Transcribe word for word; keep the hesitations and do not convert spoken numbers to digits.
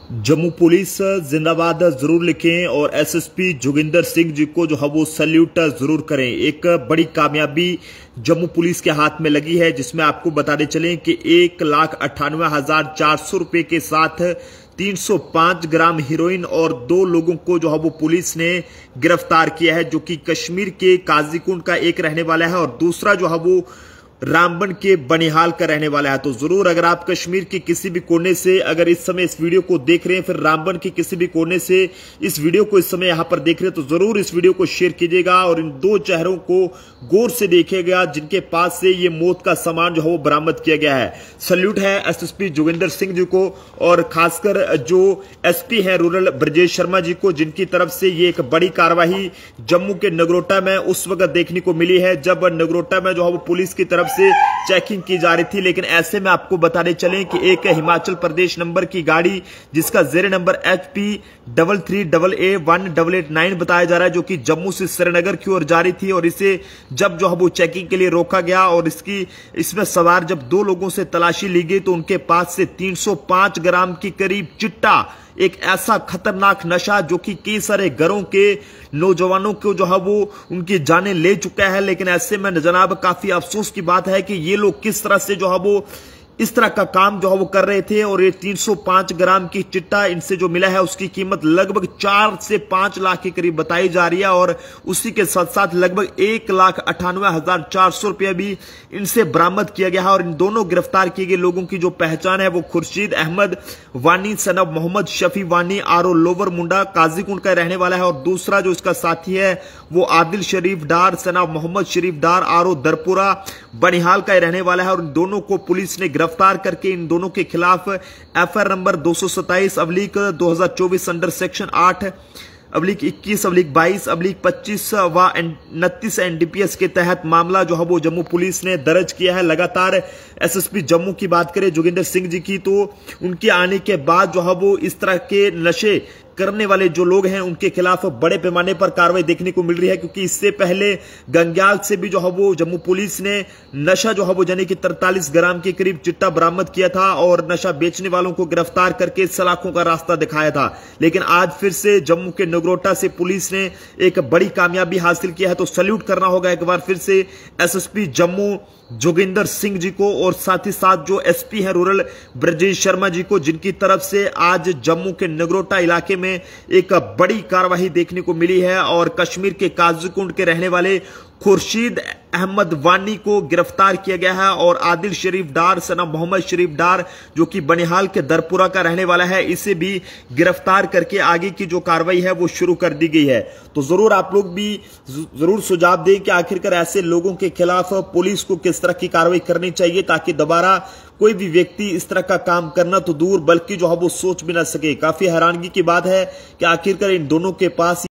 Jammu police जिंदाबाद जरूर लिखें और एसएसपी जोगिंदर सिंह जी को जो है वो सैल्यूट जरूर करें। एक बड़ी कामयाबी जम्मू पुलिस के हाथ में लगी है, जिसमें आपको बताते चलें कि एक लाख अट्ठानवे हजार चार सौ रुपए के साथ तीन सौ पांच ग्राम हीरोइन और दो लोगों को जो है वो पुलिस ने गिरफ्तार किया है, जो कि कश्मीर के काजीकुंड का एक रहने वाला है और दूसरा जो है वो रामबन के बनिहाल का रहने वाला है। तो जरूर अगर आप कश्मीर के किसी भी कोने से अगर इस समय इस वीडियो को देख रहे हैं, फिर रामबन के किसी भी कोने से इस वीडियो को इस समय यहां पर देख रहे हैं, तो जरूर इस वीडियो को शेयर कीजिएगा और इन दो चेहरों को गौर से देखिएगा जिनके पास से ये मौत का सामान जो है वो बरामद किया गया है। सल्यूट है एसएसपी जोगिंदर सिंह जी को और खासकर जो एसपी हैं रूरल ब्रजेश शर्मा जी को, जिनकी तरफ से ये एक बड़ी कार्रवाई जम्मू के नगरोटा में उस वक्त देखने को मिली है जब नगरोटा में जो है वो पुलिस की तरफ से चेकिंग की जा रही थी। लेकिन ऐसे में आपको बताने चलें कि एक हिमाचल प्रदेश नंबर की गाड़ी जिसका जेर number H P double three double A one double eight nine बताया जा रहा है, जो कि जम्मू से श्रीनगर की ओर जा रही थी और इसे जब जो है वो चेकिंग के लिए रोका गया और इसकी इसमें सवार जब दो लोगों से तलाशी ली गई तो उनके पास से तीन सौ पांच ग्राम की करीब चिट्टा, एक ऐसा खतरनाक नशा जो कि कई सारे घरों के नौजवानों को जो है वो उनकी जानें ले चुका है। लेकिन ऐसे में जनाब काफी अफसोस की बात है कि ये लोग किस तरह से जो है वो इस तरह का काम जो है वो कर रहे थे और ये तीन सौ पांच ग्राम की चिट्टा इनसे जो मिला है उसकी कीमत लगभग चार से पांच लाख के करीब बताई जा रही है और उसी के साथ साथ लगभग एक लाख अट्ठानवे हजार चार सौ रुपया भी इनसे बरामद किया गया है। और इन दोनों गिरफ्तार किए गए लोगों की जो पहचान है वो खुर्शीद अहमद वानी सनब मोहम्मद शफी वानी आरो लोवर मुंडा काजीकुंड का रहने वाला है और दूसरा जो इसका साथी है वो आदिल शरीफ डार सनब मोहम्मद शरीफ डार आरो दरपुरा बनिहाल का रहने वाला है। और इन दोनों को पुलिस ने गिरफ्तार करके इन दोनों के खिलाफ एफआईआर नंबर दो सौ सत्ताईस अब्लिक दो हजार चौबीस अंडर सेक्शन आठ अब्लिक इक्कीस अब्लिक बाईस अब्लिक पच्चीस व उनतीस एनडीपीएस के तहत मामला जो है वो जम्मू पुलिस ने दर्ज किया है। लगातार एसएसपी जम्मू की बात करें जोगिंदर सिंह जी की, तो उनके आने के बाद जो है वो इस तरह के नशे करने वाले जो लोग हैं उनके खिलाफ बड़े पैमाने पर कार्रवाई देखने को मिल रही है, क्योंकि इससे पहले गंग्याल से भी जो है वो जम्मू पुलिस ने नशा जो है वो यानी कि तैंतालीस ग्राम के करीब चिट्टा बरामद किया था और नशा बेचने वालों को गिरफ्तार करके सलाखों का रास्ता दिखाया था। लेकिन आज फिर से जम्मू के नगरोटा से पुलिस ने एक बड़ी कामयाबी हासिल किया है, तो सैल्यूट करना होगा एक बार फिर से एसएसपी जम्मू जोगिंदर सिंह जी को और साथ ही साथ जो एसपी है रूरल ब्रजेश शर्मा जी को, जिनकी तरफ से आज जम्मू के नगरोटा इलाके में एक बड़ी कार्रवाई देखने को मिली है और कश्मीर के काजीकुंड के रहने वाले खुर्शीद अहमद वानी को गिरफ्तार किया गया है और आदिल शरीफ डार सना मोहम्मद शरीफ डार जो कि बनिहाल के दरपुरा का रहने वाला है, इसे भी गिरफ्तार करके आगे की जो कार्रवाई है वो शुरू कर दी गई है। तो जरूर आप लोग भी जरूर सुझाव दें कि आखिरकार ऐसे लोगों के खिलाफ पुलिस को किस तरह की कार्रवाई करनी चाहिए ताकि दोबारा कोई भी व्यक्ति इस तरह का काम करना तो दूर बल्कि जो है वो सोच भी ना सके। काफी हैरानगी की बात है कि आखिरकार इन दोनों के पास